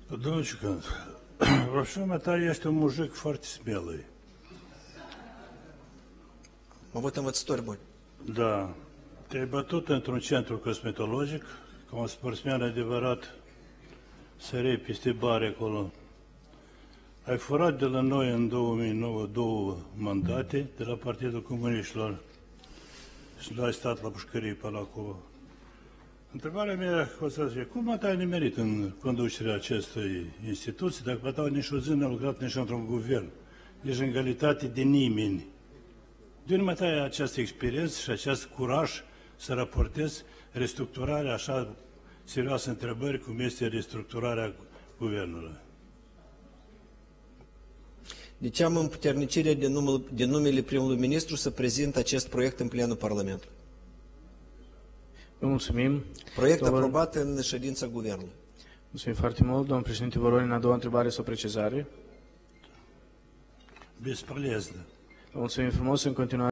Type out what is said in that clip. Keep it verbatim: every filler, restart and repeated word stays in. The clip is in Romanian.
Domnul Ciucan, Roșumea ta este un mujic foarte smelый. Mă văd învățători buni. Da. Te-ai bătut într-un centru cosmetologic, ca un sportsmen adevărat, sărei peste bare acolo. Ai furat de la noi în două mii nouă două mandate de la Partidul Comuniștilor și nu ai stat la pușcărie pe la acolo. Întrebarea mea o să fie, cum te-ai nimerit în conducerea acestei instituții dacă pe tău nici o zi n-a lucrat nici într-un guvern, nici în calitate de nimeni? De unde mai ai această experiență și acest curaj să raportezi restructurarea așa serioasă întrebări cum este restructurarea guvernului? De ce am împuternicirea de, numele, de numele primului ministru să prezint acest proiect în plenul Parlamentului? Vă mulțumim. Proiect Domnul... aprobat în ședința guvernului. Mulțumim foarte mult. Domnul președinte Voronin, a doua întrebare sau precizare? Bespăleză. Vă mulțumim frumos. În continuare.